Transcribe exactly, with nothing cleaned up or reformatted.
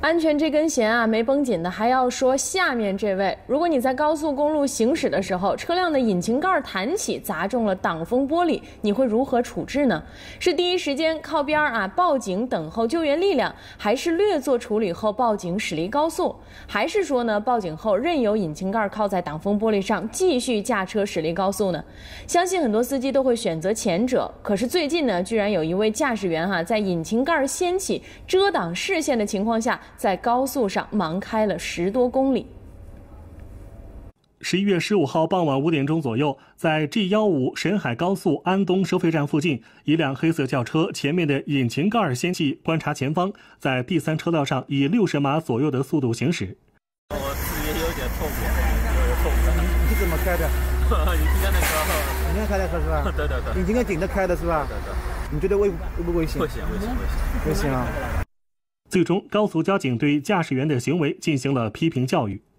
安全这根弦啊，没绷紧的还要说下面这位。如果你在高速公路行驶的时候，车辆的引擎盖弹起，砸中了挡风玻璃，你会如何处置呢？是第一时间靠边啊报警等候救援力量，还是略作处理后报警驶离高速，还是说呢报警后任由引擎盖靠在挡风玻璃上继续驾车驶离高速呢？相信很多司机都会选择前者。可是最近呢，居然有一位驾驶员哈、啊，在引擎盖掀起、遮挡视线的情况下，在高速上盲开了十多公里。 十一月十五号傍晚五点钟左右，在 G 一五沈海高速安东收费站附近，一辆黑色轿车前面的引擎盖掀起，观察前方，在第三车道上以六十码左右的速度行驶。 我视野有点痛，有点痛。 你怎么开的？ 引擎盖那个， 引擎盖开的车是吧？ 对对对。 引擎盖紧着开的是吧？ 对对。 你觉得危危不危险？ 危险，危险，危险， 危险啊！ 最终，高速交警对驾驶员的行为进行了批评教育。